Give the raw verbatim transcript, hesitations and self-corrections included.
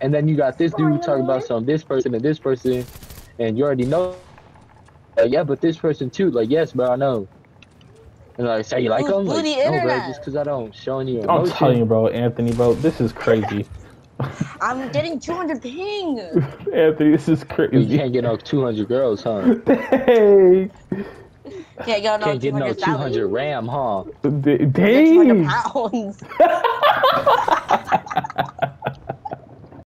And then you got this dude talking about some this person and this person, and you already know. Like, yeah, but this person too. Like, yes, bro, I know. And like, say you like Who's them? Like, booty no, bro, just internet? because I don't show any I'm telling emotion. you, bro, Anthony, bro, this is crazy. I'm getting two hundred ping. Anthony, this is But you crazy. can't get no two hundred girls, huh? Dang. Can't get no Can't get no two hundred two hundred Sally. RAM, huh? D- Get two hundred Dang. pounds.